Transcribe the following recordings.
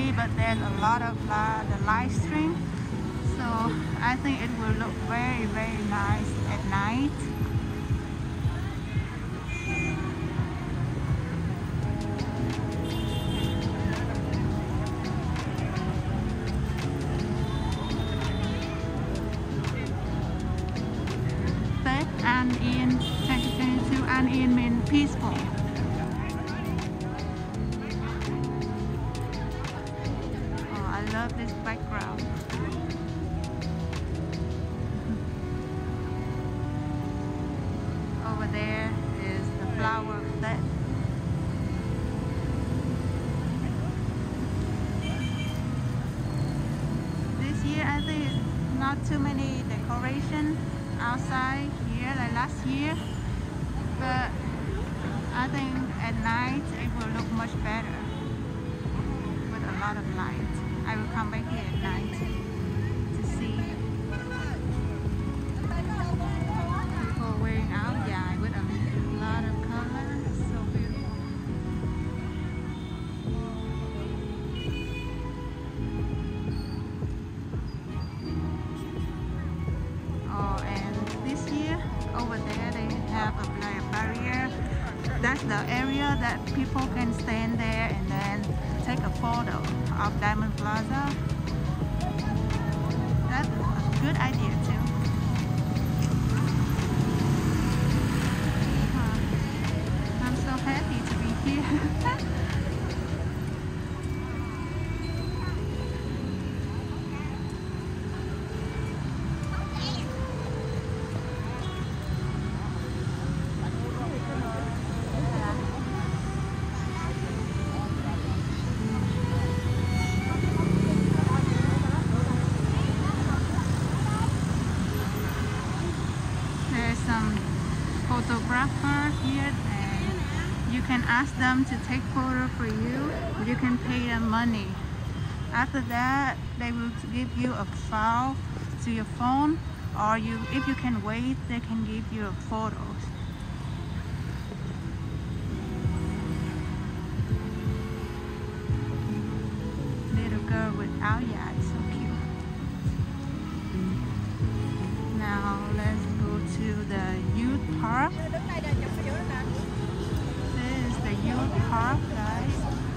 TV, but there's a lot of the live stream. So I think it will look very, very nice at night. Tết An Yên 2022, An Yên means peaceful. Oh, I love this background. Over there is the flower of Tet. This year I think it's not too many decorations outside here like last year, but I think at night it will look much better with a lot of light. I will come back here at night to see people wearing áo dài with a lot of colors. So beautiful. Oh, and this year over there they have a barrier. That's the area that people can stand there and then take a photo of Diamond Plaza. That's a good idea too. I'm so happy to be here. Some photographer here, and you can ask them to take photo for you. You can pay them money. After that, they will give you a file to your phone, or if you can wait, they can give you photos. Little girl with áo dài, so cute. Now let's go to the youth park. This is the youth park, guys.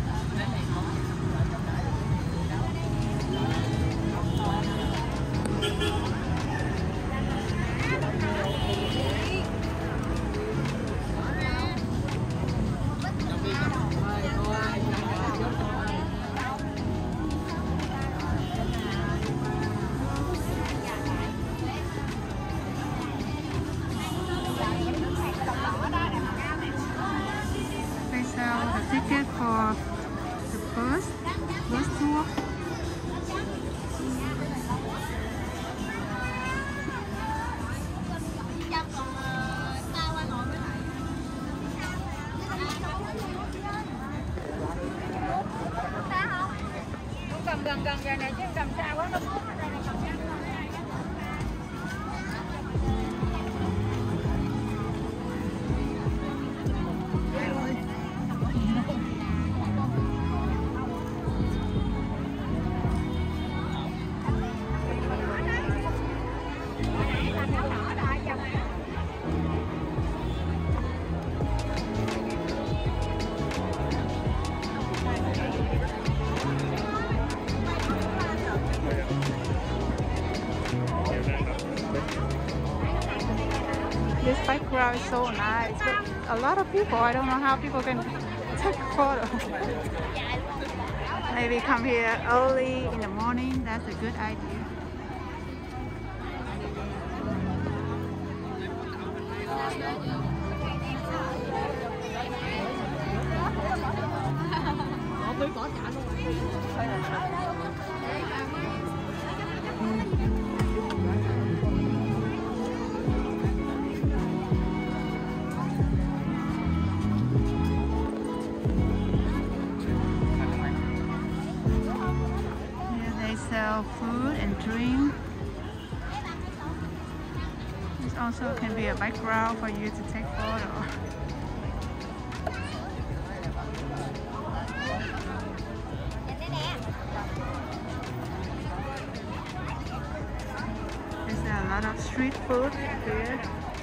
Ticket for the bus tour. Cầm gần giờ này chứ cầm xa quá nó mút ở đây này, cầm xa. This background is so nice, but a lot of people, I don't know how people can take photos. Maybe come here early in the morning, that's a good idea. Sell food and drink. This also can be a background for you to take photo. There's a lot of street food here.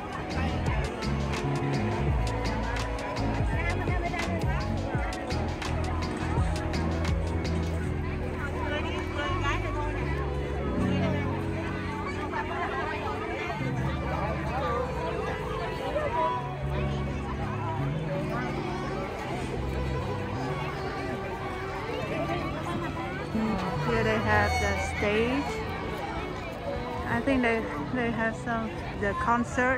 Here they have the stage. I think they have the concert.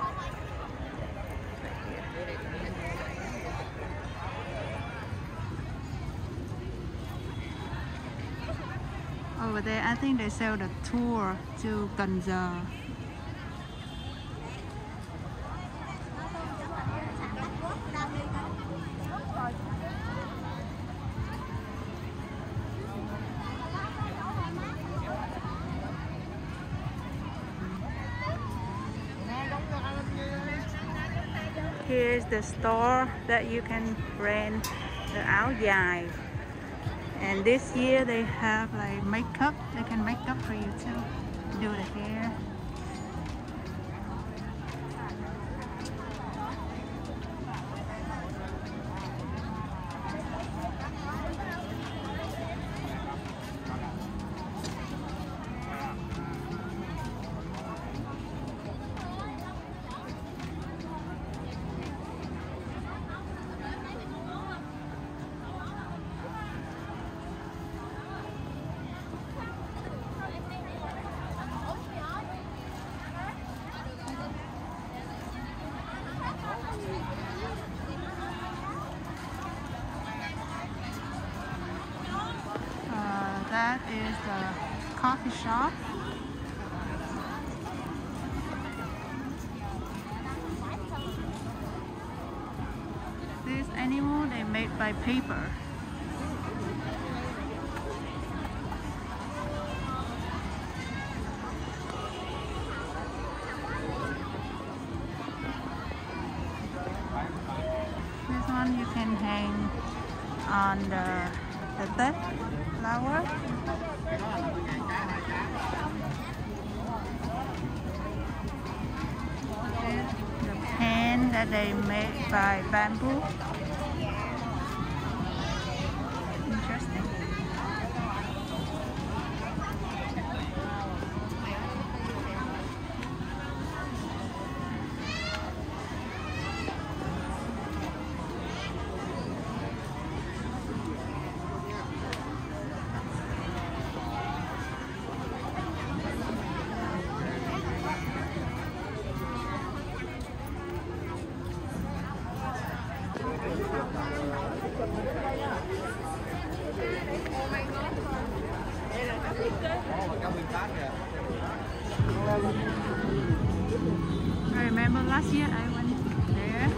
Over there, I think they sell the tour to Cần Giờ. Here's the store that you can rent the áo dài. And this year they have like makeup. They can make up for you too. Do the hair. That is the coffee shop. This animal they made by paper. This one you can hang on the Tet flower. The pen that they made by bamboo. Interesting. I remember last year I went there.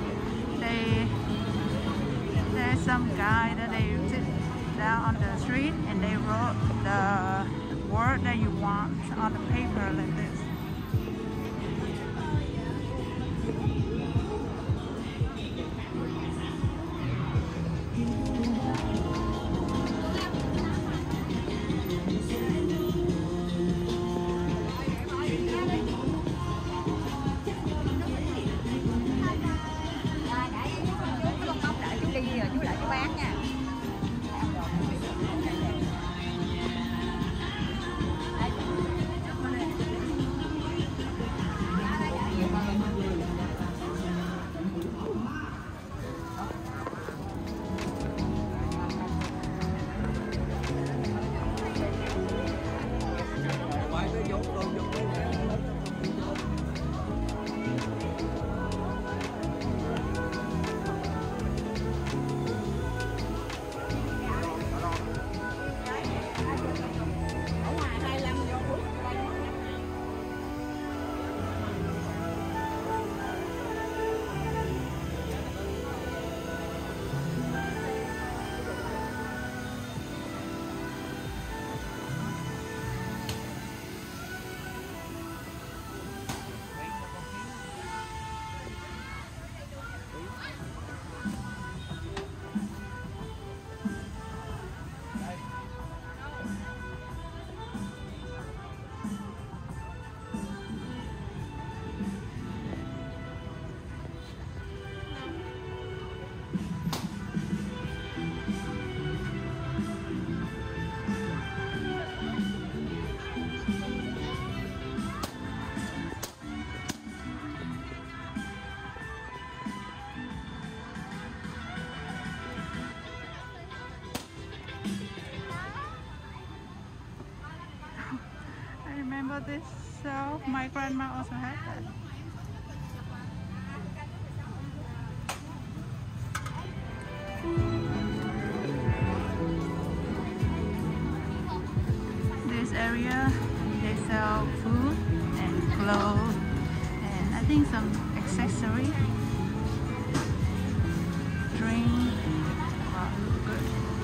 There's some guy that they sit down on the street and they wrote the word that you want on the paper like this. saw this shelf. My grandma also had that. This area, they sell food and clothes and I think some accessory, drink. Wow, good.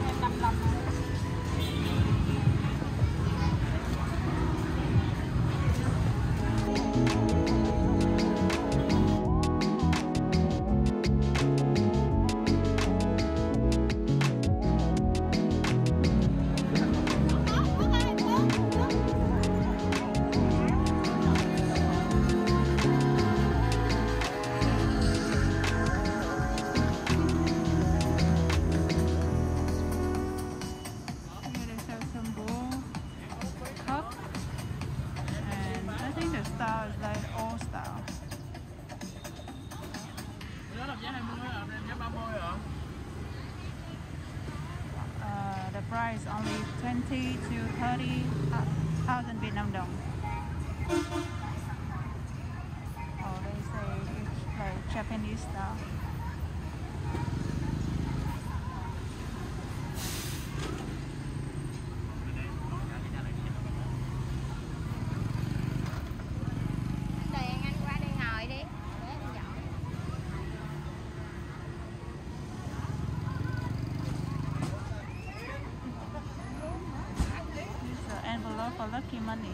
The price only 20 to 30,000 Vietnam dong. Oh, they say it's like Japanese style. For lucky money.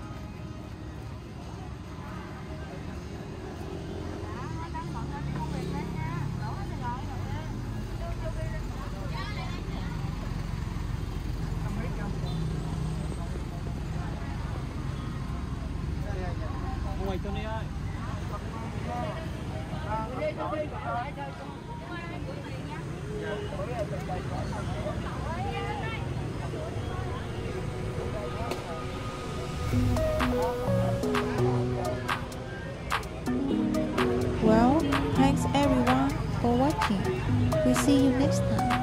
Ngoài cho đi ơi. Well, thanks everyone for watching. We'll see you next time.